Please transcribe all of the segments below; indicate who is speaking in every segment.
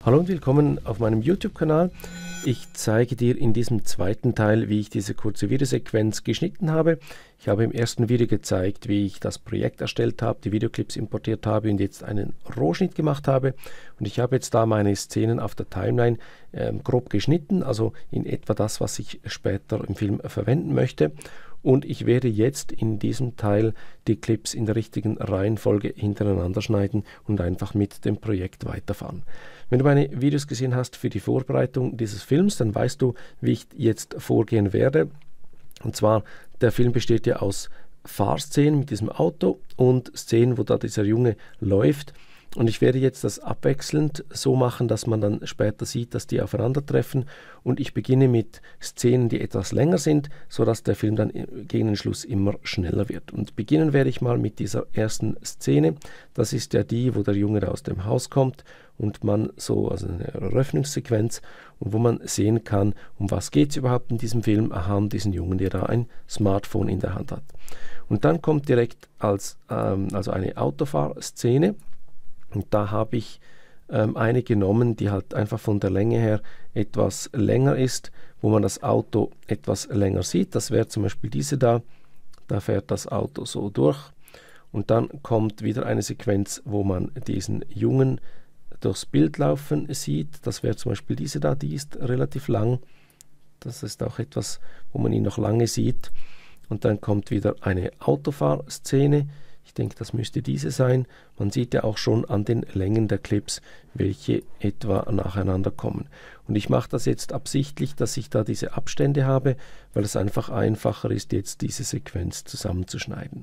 Speaker 1: Hallo und willkommen auf meinem YouTube-Kanal. Ich zeige dir in diesem zweiten Teil, wie ich diese kurze Videosequenz geschnitten habe. Ich habe im ersten Video gezeigt, wie ich das Projekt erstellt habe, die Videoclips importiert habe und jetzt einen Rohschnitt gemacht habe. Und ich habe jetzt da meine Szenen auf der Timeline grob geschnitten, also in etwa das, was ich später im Film verwenden möchte. Und ich werde jetzt in diesem Teil die Clips in der richtigen Reihenfolge hintereinander schneiden und einfach mit dem Projekt weiterfahren. Wenn du meine Videos gesehen hast für die Vorbereitung dieses Films, dann weißt du, wie ich jetzt vorgehen werde. Und zwar, der Film besteht ja aus Fahrszenen mit diesem Auto und Szenen, wo da dieser Junge läuft. Und ich werde jetzt das abwechselnd so machen, dass man dann später sieht, dass die aufeinandertreffen. Und ich beginne mit Szenen, die etwas länger sind, sodass der Film dann gegen den Schluss immer schneller wird. Und beginnen werde ich mal mit dieser ersten Szene. Das ist ja die, wo der Junge da aus dem Haus kommt und man so, also eine Eröffnungssequenz, und wo man sehen kann, um was geht es überhaupt in diesem Film. Aha, diesen Jungen, der da ein Smartphone in der Hand hat. Und dann kommt direkt also eine Autofahrszene. Und da habe ich eine genommen, die halt einfach von der Länge her etwas länger ist, wo man das Auto etwas länger sieht. Das wäre zum Beispiel diese da. Da fährt das Auto so durch. Und dann kommt wieder eine Sequenz, wo man diesen Jungen durchs Bild laufen sieht. Das wäre zum Beispiel diese da, die ist relativ lang. Das ist auch etwas, wo man ihn noch lange sieht. Und dann kommt wieder eine Autofahrszene. Ich denke, das müsste diese sein. Man sieht ja auch schon an den Längen der Clips, welche etwa nacheinander kommen. Und ich mache das jetzt absichtlich, dass ich da diese Abstände habe, weil es einfach einfacher ist, jetzt diese Sequenz zusammenzuschneiden.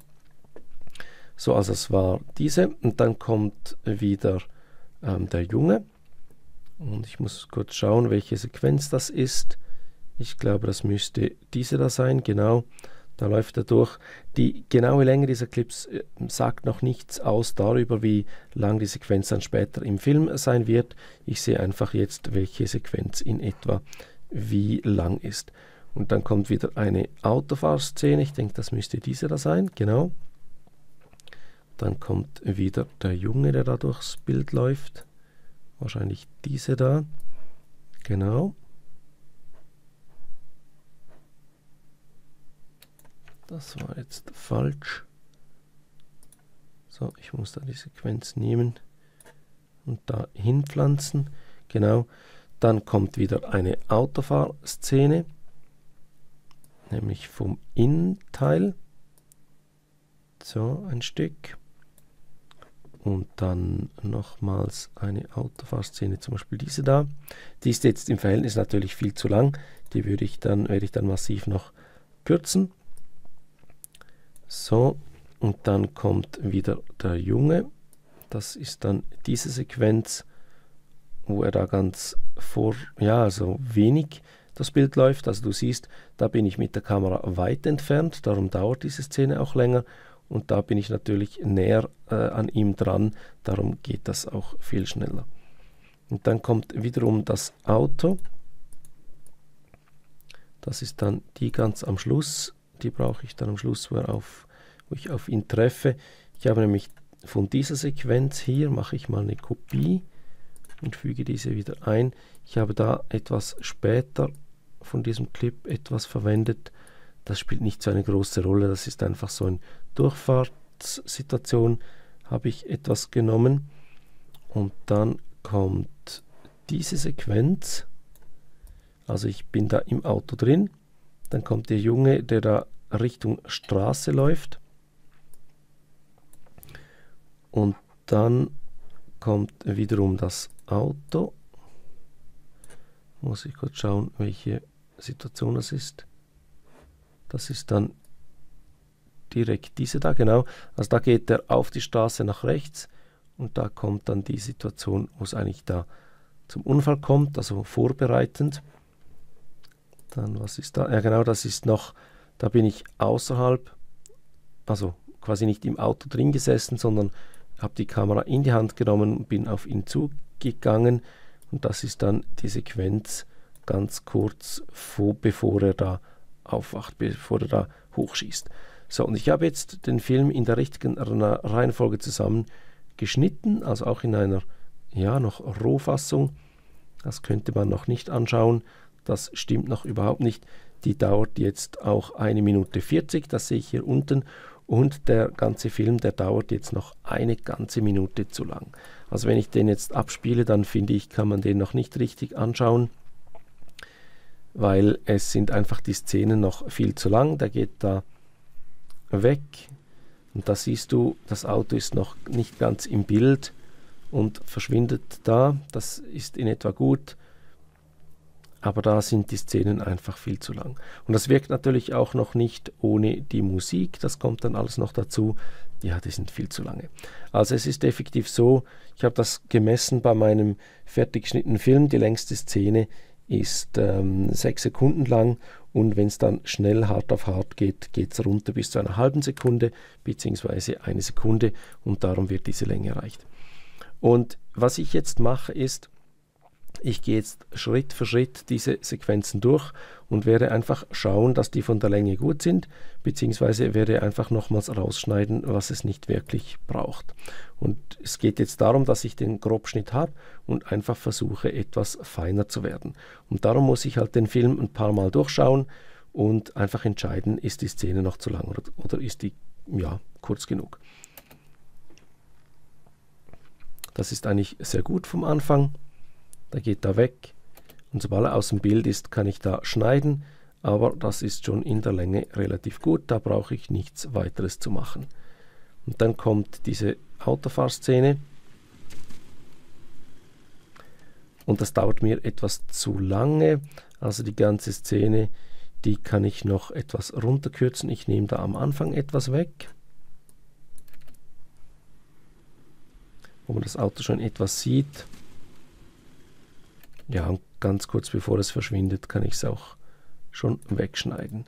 Speaker 1: So, also es war diese. Und dann kommt wieder der Junge. Und ich muss kurz schauen, welche Sequenz das ist. Ich glaube, das müsste diese da sein, genau. Da läuft er durch. Die genaue Länge dieser Clips sagt noch nichts aus darüber, wie lang die Sequenz dann später im Film sein wird. Ich sehe einfach jetzt, welche Sequenz in etwa wie lang ist. Und dann kommt wieder eine Autofahrszene. Ich denke, das müsste diese da sein, genau. Dann kommt wieder der Junge, der da durchs Bild läuft. Wahrscheinlich diese da, genau. Das war jetzt falsch. So, ich muss da die Sequenz nehmen und da hinpflanzen. Genau. Dann kommt wieder eine Autofahrszene, nämlich vom Innenteil. So, ein Stück. Und dann nochmals eine Autofahrszene, zum Beispiel diese da. Die ist jetzt im Verhältnis natürlich viel zu lang. Die werde ich dann massiv noch kürzen. So, und dann kommt wieder der Junge. Das ist dann diese Sequenz, wo er da ganz also wenig das Bild läuft. Also du siehst, da bin ich mit der Kamera weit entfernt, darum dauert diese Szene auch länger. Und da bin ich natürlich näher an ihm dran, darum geht das auch viel schneller. Und dann kommt wiederum das Auto. Das ist dann die ganz am Schluss. Die brauche ich dann am Schluss, wo ich auf ihn treffe. Ich habe nämlich von dieser Sequenz hier, mache ich mal eine Kopie und füge diese wieder ein. Ich habe da etwas später von diesem Clip etwas verwendet. Das spielt nicht so eine große Rolle. Das ist einfach so eine Durchfahrtssituation, habe ich etwas genommen. Und dann kommt diese Sequenz. Also ich bin da im Auto drin. Dann kommt der Junge, der da Richtung Straße läuft. Und dann kommt wiederum das Auto. Muss ich kurz schauen, welche Situation das ist. Das ist dann direkt diese da, genau. Also da geht er auf die Straße nach rechts und da kommt dann die Situation, wo es eigentlich da zum Unfall kommt, also vorbereitend. Dann, was ist da? Ja genau, das ist noch, da bin ich außerhalb, also quasi nicht im Auto drin gesessen, sondern habe die Kamera in die Hand genommen und bin auf ihn zugegangen. Und das ist dann die Sequenz ganz kurz bevor er da aufwacht, bevor er da hochschießt. So, und ich habe jetzt den Film in der richtigen Reihenfolge zusammengeschnitten, also auch in einer noch Rohfassung. Das könnte man noch nicht anschauen. Das stimmt noch überhaupt nicht. Die dauert jetzt auch 1 Minute 40, das sehe ich hier unten. Und der ganze Film, der dauert jetzt noch eine ganze Minute zu lang. Also wenn ich den jetzt abspiele, dann finde ich, kann man den noch nicht richtig anschauen, weil es sind einfach die Szenen noch viel zu lang. Der geht da weg und da siehst du, das Auto ist noch nicht ganz im Bild und verschwindet da. Das ist in etwa gut. Aber da sind die Szenen einfach viel zu lang. Und das wirkt natürlich auch noch nicht ohne die Musik. Das kommt dann alles noch dazu. Ja, die sind viel zu lange. Also es ist effektiv so, ich habe das gemessen bei meinem fertig geschnittenen Film. Die längste Szene ist 6 Sekunden lang. Und wenn es dann schnell hart auf hart geht, geht es runter bis zu einer halben Sekunde bzw. 1 Sekunde. Und darum wird diese Länge erreicht. Und was ich jetzt mache ist, ich gehe jetzt Schritt für Schritt diese Sequenzen durch und werde einfach schauen, dass die von der Länge gut sind, beziehungsweise werde einfach nochmals rausschneiden, was es nicht wirklich braucht. Und es geht jetzt darum, dass ich den Grobschnitt habe und einfach versuche, etwas feiner zu werden. Und darum muss ich halt den Film ein paar Mal durchschauen und einfach entscheiden, ist die Szene noch zu lang oder ist die ja kurz genug. Das ist eigentlich sehr gut vom Anfang. Der geht da weg und sobald er aus dem Bild ist, kann ich da schneiden, aber das ist schon in der Länge relativ gut, da brauche ich nichts weiteres zu machen. Und dann kommt diese Autofahrszene und das dauert mir etwas zu lange, also die ganze Szene, die kann ich noch etwas runterkürzen. Ich nehme da am Anfang etwas weg, wo man das Auto schon etwas sieht. Ja, und ganz kurz bevor es verschwindet, kann ich es auch schon wegschneiden.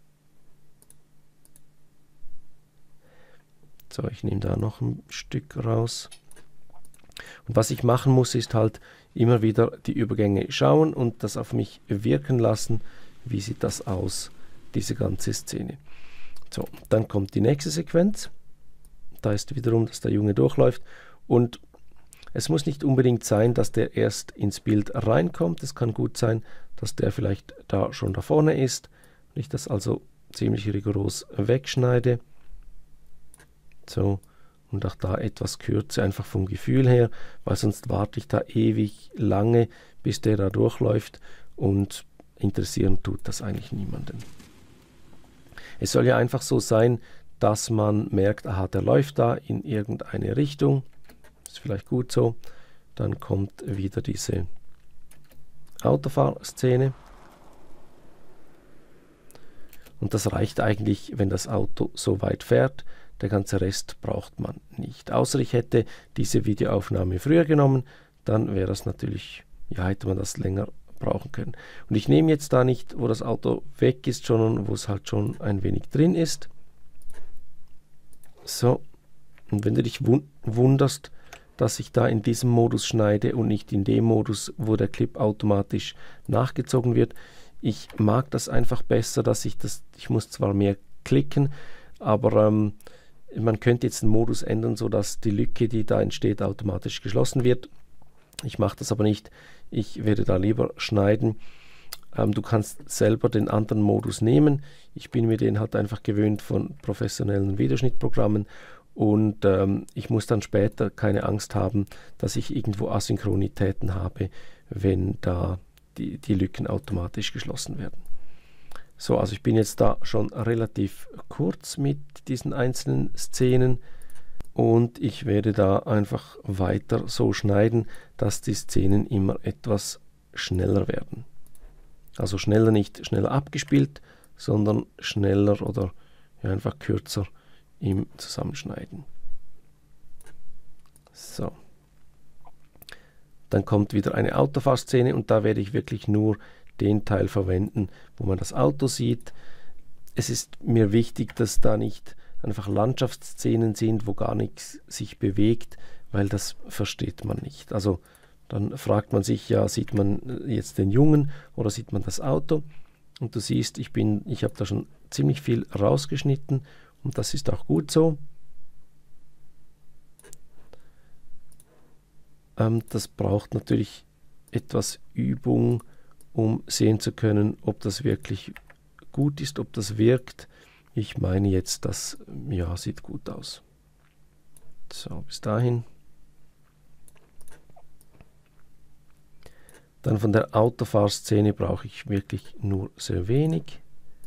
Speaker 1: So, ich nehme da noch ein Stück raus. Und was ich machen muss, ist halt immer wieder die Übergänge schauen und das auf mich wirken lassen. Wie sieht das aus, diese ganze Szene? So, dann kommt die nächste Sequenz. Da ist wiederum, dass der Junge durchläuft und es muss nicht unbedingt sein, dass der erst ins Bild reinkommt. Es kann gut sein, dass der vielleicht da schon da vorne ist. Wenn ich das also ziemlich rigoros wegschneide. So, und auch da etwas kürze, einfach vom Gefühl her, weil sonst warte ich da ewig lange, bis der da durchläuft und interessieren tut das eigentlich niemanden. Es soll ja einfach so sein, dass man merkt, aha, der läuft da in irgendeine Richtung. Ist vielleicht gut so. Dann kommt wieder diese Autofahrszene. Und das reicht eigentlich, wenn das Auto so weit fährt. Der ganze Rest braucht man nicht. Außer ich hätte diese Videoaufnahme früher genommen, dann wäre das natürlich, ja, hätte man das länger brauchen können. Und ich nehme jetzt da nicht, wo das Auto weg ist, sondern wo es halt schon ein wenig drin ist. So, und wenn du dich wunderst, dass ich da in diesem Modus schneide und nicht in dem Modus, wo der Clip automatisch nachgezogen wird. Ich mag das einfach besser, dass ich muss zwar mehr klicken, aber man könnte jetzt den Modus ändern, sodass die Lücke, die da entsteht, automatisch geschlossen wird. Ich mache das aber nicht, ich werde da lieber schneiden. Du kannst selber den anderen Modus nehmen. Ich bin mir den halt einfach gewöhnt von professionellen Videoschnittprogrammen. Und ich muss dann später keine Angst haben, dass ich irgendwo Asynchronitäten habe, wenn da die Lücken automatisch geschlossen werden. So, also ich bin jetzt da schon relativ kurz mit diesen einzelnen Szenen und ich werde da einfach weiter so schneiden, dass die Szenen immer etwas schneller werden. Also schneller, nicht schneller abgespielt, sondern schneller oder ja, einfach kürzer im Zusammenschneiden. So. Dann kommt wieder eine Autofahrszene und da werde ich wirklich nur den Teil verwenden, wo man das Auto sieht. Es ist mir wichtig, dass da nicht einfach Landschaftsszenen sind, wo gar nichts sich bewegt, weil das versteht man nicht. Also dann fragt man sich, ja, sieht man jetzt den Jungen oder sieht man das Auto? Und du siehst, ich habe da schon ziemlich viel rausgeschnitten und das ist auch gut so. Das braucht natürlich etwas Übung, um sehen zu können, ob das wirklich gut ist, ob das wirkt. Ich meine jetzt, das ja, sieht gut aus. So, bis dahin. Dann von der Autofahrszene brauche ich wirklich nur sehr wenig.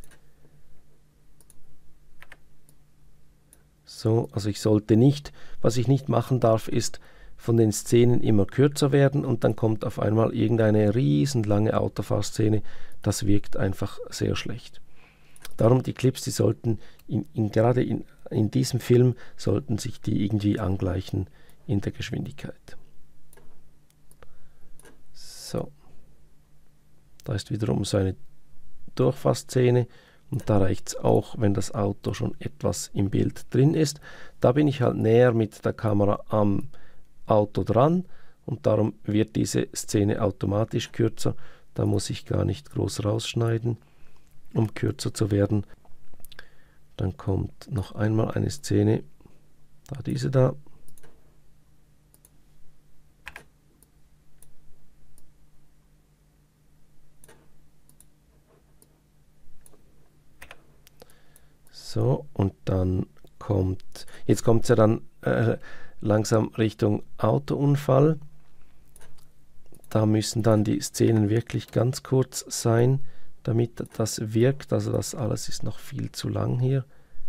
Speaker 1: So, also ich sollte nicht, was ich nicht machen darf, ist von den Szenen immer kürzer werden und dann kommt auf einmal irgendeine riesenlange Autofahrszene. Das wirkt einfach sehr schlecht. Darum die Clips, die sollten gerade in diesem Film, sollten sich die irgendwie angleichen in der Geschwindigkeit. So, da ist wiederum so eine Durchfassszene und da reicht es auch, wenn das Auto schon etwas im Bild drin ist. Da bin ich halt näher mit der Kamera am Auto dran und darum wird diese Szene automatisch kürzer. Da muss ich gar nicht groß rausschneiden, um kürzer zu werden. Dann kommt noch einmal eine Szene, da diese da. So, und dann jetzt kommt es ja dann langsam Richtung Autounfall. Da müssen dann die Szenen wirklich ganz kurz sein, damit das wirkt. Also das alles ist noch viel zu lang hier.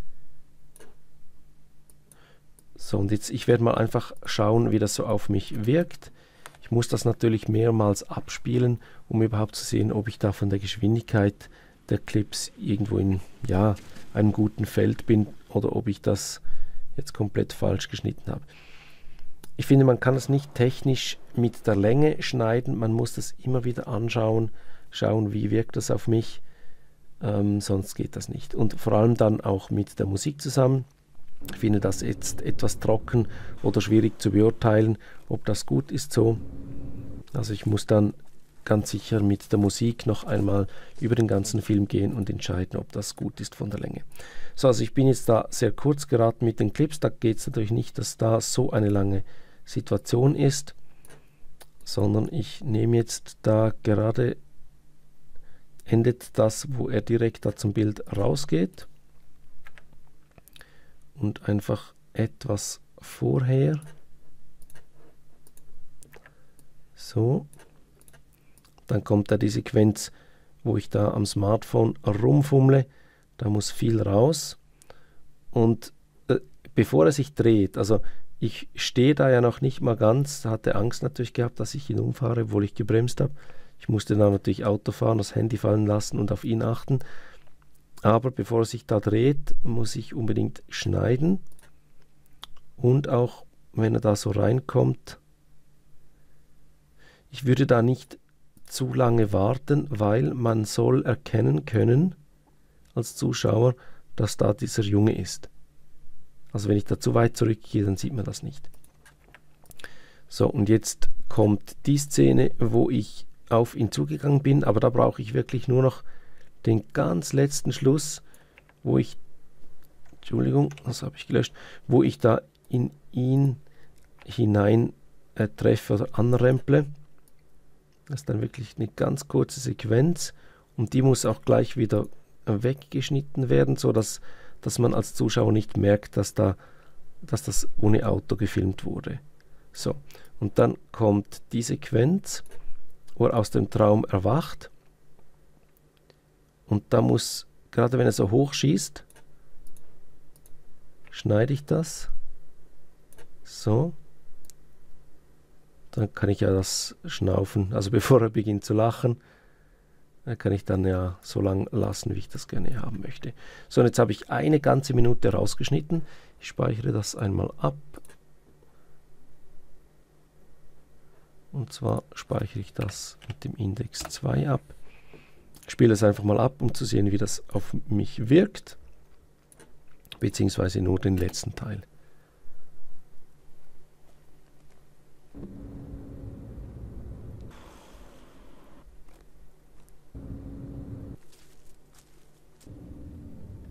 Speaker 1: So, und jetzt, ich werde mal einfach schauen, wie das so auf mich wirkt. Ich muss das natürlich mehrmals abspielen, um überhaupt zu sehen, ob ich da von der Geschwindigkeit der Clips irgendwo in einem guten Feld bin oder ob ich das jetzt komplett falsch geschnitten habe. Ich finde, man kann es nicht technisch mit der Länge schneiden, man muss das immer wieder anschauen, schauen, wie wirkt das auf mich, sonst geht das nicht. Und vor allem dann auch mit der Musik zusammen. Ich finde das jetzt etwas trocken oder schwierig zu beurteilen, ob das gut ist so. Also ich muss dann ganz sicher mit der Musik noch einmal über den ganzen Film gehen und entscheiden, ob das gut ist von der Länge. So, also ich bin jetzt da sehr kurz geraten mit den Clips. Da geht es natürlich nicht, dass da so eine lange Situation ist, sondern ich nehme jetzt da gerade, endet das, wo er direkt da zum Bild rausgeht und einfach etwas vorher. So. Dann kommt da die Sequenz, wo ich da am Smartphone rumfummle. Da muss viel raus. Und bevor er sich dreht, also ich stehe da ja noch nicht mal ganz, hatte Angst natürlich gehabt, dass ich ihn umfahre, obwohl ich gebremst habe. Ich musste dann natürlich Auto fahren, das Handy fallen lassen und auf ihn achten. Aber bevor er sich da dreht, muss ich unbedingt schneiden. Und auch wenn er da so reinkommt, ich würde da nicht zu lange warten, weil man soll erkennen können als Zuschauer, dass da dieser Junge ist. Also wenn ich da zu weit zurückgehe, dann sieht man das nicht. So, und jetzt kommt die Szene, wo ich auf ihn zugegangen bin, aber da brauche ich wirklich nur noch den ganz letzten Schluss, wo ich, Entschuldigung, das habe ich gelöscht, wo ich da in ihn hinein treffe oder anremple. Das ist dann wirklich eine ganz kurze Sequenz und die muss auch gleich wieder weggeschnitten werden, sodass man als Zuschauer nicht merkt, dass das ohne Auto gefilmt wurde. So, und dann kommt die Sequenz, wo er aus dem Traum erwacht und da muss, gerade wenn er so hoch schießt, schneide ich das so. Dann kann ich ja das Schnaufen, also bevor er beginnt zu lachen, kann ich dann ja so lang lassen, wie ich das gerne haben möchte. So, und jetzt habe ich eine ganze Minute rausgeschnitten. Ich speichere das einmal ab. Und zwar speichere ich das mit dem Index 2 ab. Ich spiele es einfach mal ab, um zu sehen, wie das auf mich wirkt. Beziehungsweise nur den letzten Teil.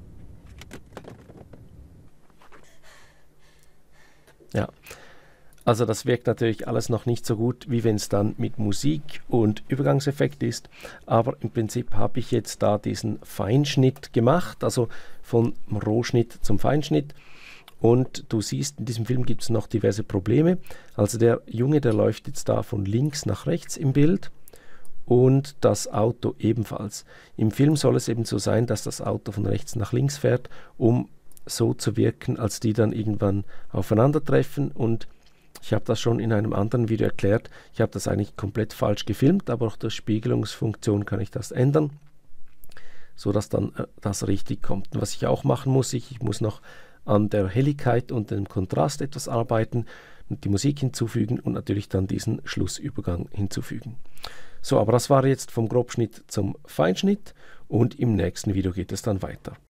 Speaker 1: Ja, Also das wirkt natürlich alles noch nicht so gut, wie wenn es dann mit Musik und Übergangseffekt ist. Aber im Prinzip habe ich jetzt da diesen Feinschnitt gemacht, also vom Rohschnitt zum Feinschnitt. Und du siehst, in diesem Film gibt es noch diverse Probleme. Also der Junge, der läuft jetzt da von links nach rechts im Bild und das Auto ebenfalls. Im Film soll es eben so sein, dass das Auto von rechts nach links fährt, um so zu wirken, als die dann irgendwann aufeinandertreffen. Und ich habe das schon in einem anderen Video erklärt. Ich habe das eigentlich komplett falsch gefilmt, aber auch durch Spiegelungsfunktion kann ich das ändern, so dass dann das richtig kommt. Und was ich auch machen muss, ich muss noch an der Helligkeit und dem Kontrast etwas arbeiten und die Musik hinzufügen und natürlich dann diesen Schlussübergang hinzufügen. So, aber das war jetzt vom Grobschnitt zum Feinschnitt und im nächsten Video geht es dann weiter.